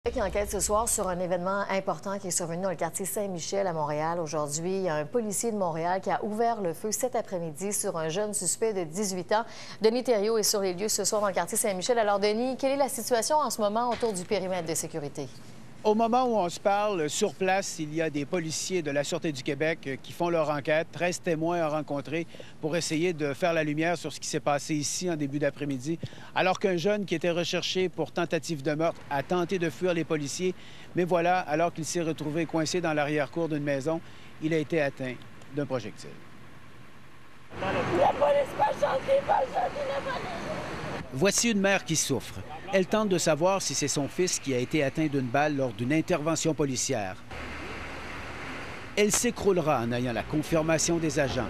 Qui enquête ce soir sur un événement important qui est survenu dans le quartier Saint-Michel à Montréal. Aujourd'hui, il y a un policier de Montréal qui a ouvert le feu cet après-midi sur un jeune suspect de 18 ans. Denis Thériault est sur les lieux ce soir dans le quartier Saint-Michel. Alors, Denis, quelle est la situation en ce moment autour du périmètre de sécurité? Au moment où on se parle, sur place, il y a des policiers de la Sûreté du Québec qui font leur enquête. 13 témoins à rencontrer pour essayer de faire la lumière sur ce qui s'est passé ici en début d'après-midi, alors qu'un jeune qui était recherché pour tentative de meurtre a tenté de fuir les policiers. Mais voilà, alors qu'il s'est retrouvé coincé dans l'arrière-cour d'une maison, il a été atteint d'un projectile. La police va chanter, la police! Voici une mère qui souffre. Elle tente de savoir si c'est son fils qui a été atteint d'une balle lors d'une intervention policière. Elle s'écroulera en ayant la confirmation des agents.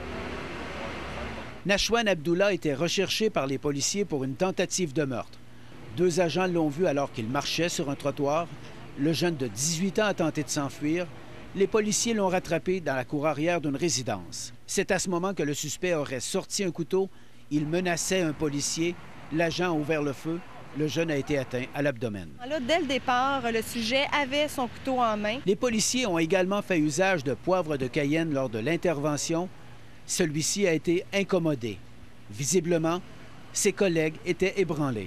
Nashwan Abdullah était recherché par les policiers pour une tentative de meurtre. 2 agents l'ont vu alors qu'il marchait sur un trottoir. Le jeune de 18 ans a tenté de s'enfuir. Les policiers l'ont rattrapé dans la cour arrière d'une résidence. C'est à ce moment que le suspect aurait sorti un couteau. Il menaçait un policier. L'agent a ouvert le feu. Le jeune a été atteint à l'abdomen. Dès le départ, le sujet avait son couteau en main. Les policiers ont également fait usage de poivre de Cayenne lors de l'intervention. Celui-ci a été incommodé. Visiblement, ses collègues étaient ébranlés.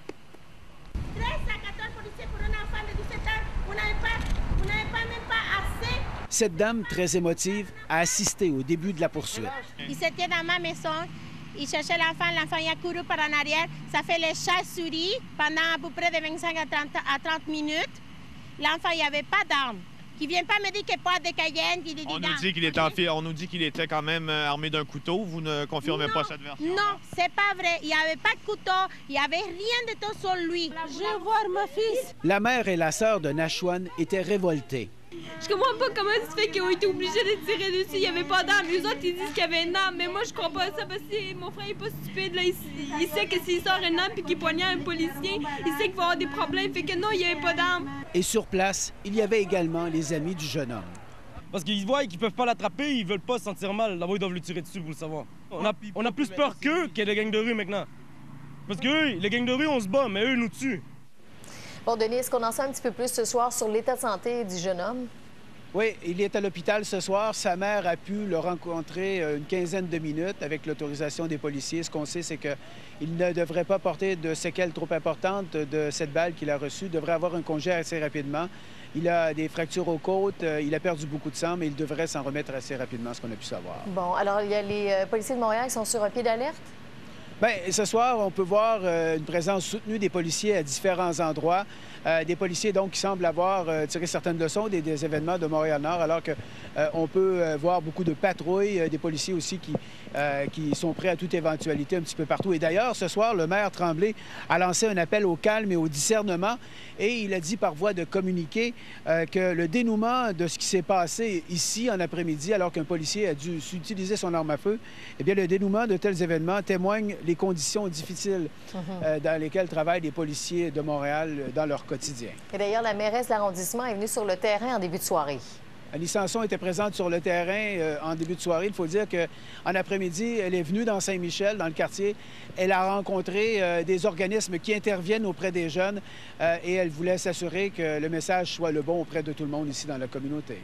13 à 14 policiers pour un enfant de 17 ans, vous n'avez pas même pas assez. Cette dame, très émotive, a assisté au début de la poursuite. Ils étaient dans ma maison. Il cherchait l'enfant il a couru par en arrière. Ça fait les chats-souris pendant à peu près de 25 à 30 minutes. L'enfant, il n'y avait pas d'arme. Qui ne vient pas me dire qu'il n'y a pas de Cayenne, qu'il est dedans. On nous dit qu'il était quand même armé d'un couteau. Vous ne confirmez pas cette version? Non, c'est pas vrai. Il n'y avait pas de couteau. Il n'y avait rien de tout sur lui. Je veux voir mon fils. La mère et la sœur de Nashwan étaient révoltées. Je comprends pas comment ça se fait qu'ils ont été obligés de tirer dessus. Il n'y avait pas d'arme. Eux autres, ils disent qu'il y avait une arme. Mais moi, je crois pas ça parce que mon frère est pas stupide. Là. Il sait que s'il sort une arme et qu'il poignarde un policier, il sait qu'il va avoir des problèmes. Fait que non, il n'y avait pas d'arme. Et sur place, il y avait également les amis du jeune homme. Parce qu'ils voient qu'ils peuvent pas l'attraper, ils veulent pas se sentir mal. Là-bas, ils doivent le tirer dessus pour le savoir. On a plus peur qu'eux que les gangs de rue maintenant. Parce que eux, les gangs de rue, on se bat, mais eux, ils nous tuent. Bon, Denis, est-ce qu'on en sait un petit peu plus ce soir sur l'état de santé du jeune homme? Oui, il est à l'hôpital ce soir. Sa mère a pu le rencontrer une quinzaine de minutes avec l'autorisation des policiers. Ce qu'on sait, c'est qu'il ne devrait pas porter de séquelles trop importantes de cette balle qu'il a reçue. Il devrait avoir un congé assez rapidement. Il a des fractures aux côtes, il a perdu beaucoup de sang, mais il devrait s'en remettre assez rapidement, ce qu'on a pu savoir. Bon, alors il y a les policiers de Montréal qui sont sur un pied d'alerte? Bien, ce soir, on peut voir une présence soutenue des policiers à différents endroits. Des policiers, donc, qui semblent avoir tiré certaines leçons des événements de Montréal-Nord, alors qu'on peut voir beaucoup de patrouilles, des policiers aussi qui sont prêts à toute éventualité un petit peu partout. Et d'ailleurs, ce soir, le maire Tremblay a lancé un appel au calme et au discernement et il a dit par voie de communiqué que le dénouement de ce qui s'est passé ici en après-midi, alors qu'un policier a dû utiliser son arme à feu, eh bien, le dénouement de tels événements témoigne les conditions difficiles dans lesquelles travaillent les policiers de Montréal dans leur quotidien. Et d'ailleurs, la mairesse de l'arrondissement est venue sur le terrain en début de soirée. Annie Sanson était présente sur le terrain en début de soirée. Il faut dire qu'en après-midi, elle est venue dans Saint-Michel, dans le quartier. Elle a rencontré des organismes qui interviennent auprès des jeunes et elle voulait s'assurer que le message soit le bon auprès de tout le monde ici dans la communauté.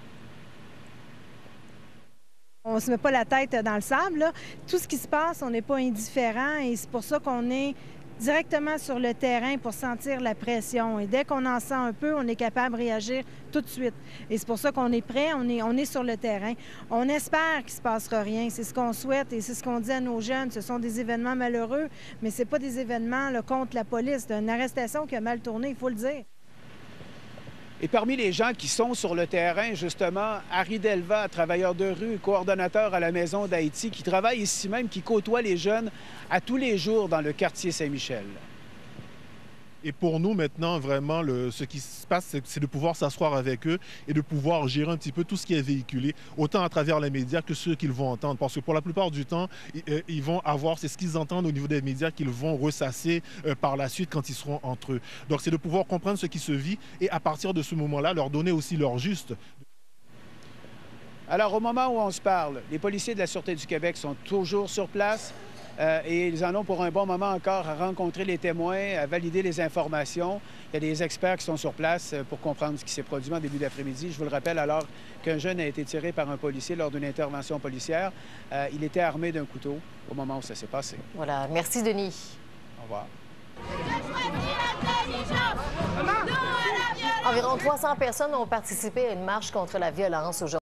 On ne se met pas la tête dans le sable. Là. Tout ce qui se passe, on n'est pas indifférent et c'est pour ça qu'on est directement sur le terrain pour sentir la pression. Et dès qu'on en sent un peu, on est capable de réagir tout de suite. Et c'est pour ça qu'on est prêt, on est sur le terrain. On espère qu'il ne se passera rien. C'est ce qu'on souhaite et c'est ce qu'on dit à nos jeunes. Ce sont des événements malheureux, mais ce n'est pas des événements là, contre la police. C'est une arrestation qui a mal tourné, il faut le dire. Et parmi les gens qui sont sur le terrain, justement, Harry Delva, travailleur de rue, coordonnateur à la Maison d'Haïti, qui travaille ici même, qui côtoie les jeunes à tous les jours dans le quartier Saint-Michel. Et pour nous, maintenant, vraiment, ce qui se passe, c'est de pouvoir s'asseoir avec eux et de pouvoir gérer un petit peu tout ce qui est véhiculé, autant à travers les médias que ceux qu'ils vont entendre. Parce que pour la plupart du temps, ils vont avoir, c'est ce qu'ils entendent au niveau des médias qu'ils vont ressasser par la suite quand ils seront entre eux. Donc, c'est de pouvoir comprendre ce qui se vit et à partir de ce moment-là, leur donner aussi leur juste. Alors, au moment où on se parle, les policiers de la Sûreté du Québec sont toujours sur place. et ils en ont pour un bon moment encore à rencontrer les témoins, à valider les informations. Il y a des experts qui sont sur place pour comprendre ce qui s'est produit en début d'après-midi. Je vous le rappelle, alors qu'un jeune a été tiré par un policier lors d'une intervention policière, il était armé d'un couteau au moment où ça s'est passé. Voilà. Merci, Denis. Au revoir. Environ 300 personnes ont participé à une marche contre la violence aujourd'hui.